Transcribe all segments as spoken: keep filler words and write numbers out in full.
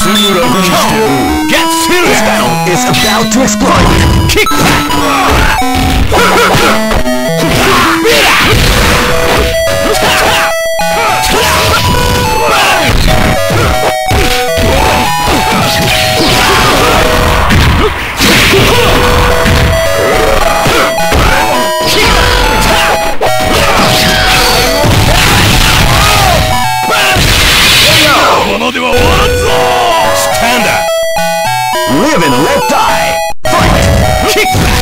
Get serious! This battle is about to explode! Kick back! Stand up! Live and let die! Fight! Kick back!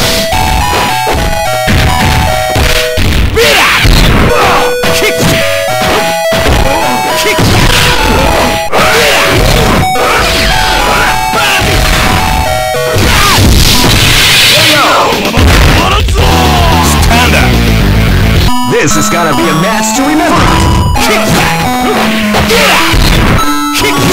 Beat up! Kick back! Kick back! Stand up! This is gonna be a match to remember! Kick back! Beat up! Kick back!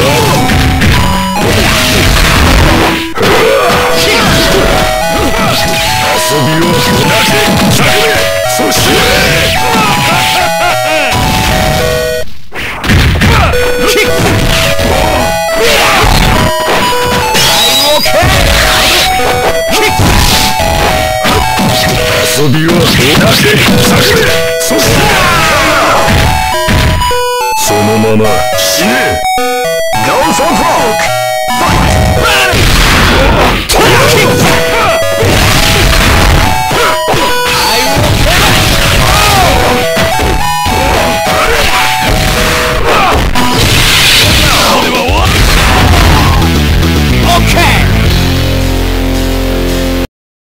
Go for broke! Fight! Kick back!